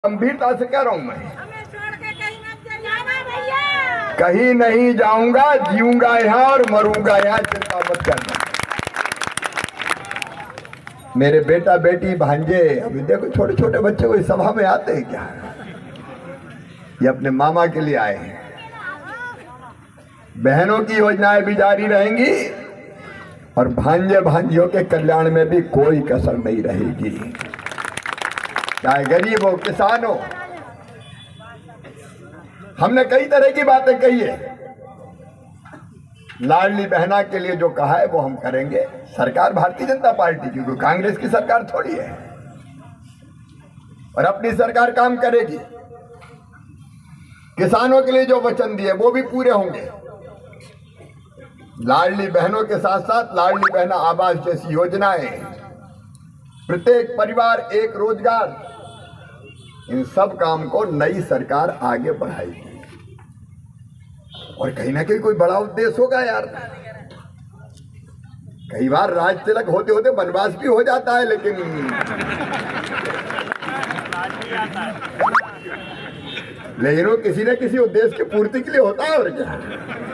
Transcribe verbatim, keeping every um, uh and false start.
गंभीरता से कह रहा हूं मैं, कहीं नहीं जाऊंगा, जीऊंगा यहाँ और मरूंगा यहाँ, चिंता मत करना। मेरे बेटा बेटी भांजे, अभी देखो छोटे छोटे बच्चे को इस सभा में आते हैं क्या? ये अपने मामा के लिए आए हैं। बहनों की योजनाएं भी जारी रहेंगी और भांजे भांजियों के कल्याण में भी कोई कसर नहीं रहेगी, चाहे गरीब हो किसान हो। हमने कई तरह की बातें कही है। लाडली बहना के लिए जो कहा है वो हम करेंगे। सरकार भारतीय जनता पार्टी की, कोई कांग्रेस की सरकार थोड़ी है, और अपनी सरकार काम करेगी। किसानों के लिए जो वचन दिए वो भी पूरे होंगे। लाडली बहनों के साथ साथ लाडली बहना आवास जैसी योजनाएं, प्रत्येक परिवार एक रोजगार, इन सब काम को नई सरकार आगे बढ़ाएगी। और कहीं ना कहीं कोई बड़ा उद्देश्य होगा यार। कई बार राज तिलक होते होते वनवास भी हो जाता है, लेकिन लेकिन वो किसी न किसी उद्देश्य की पूर्ति के लिए होता है। और क्या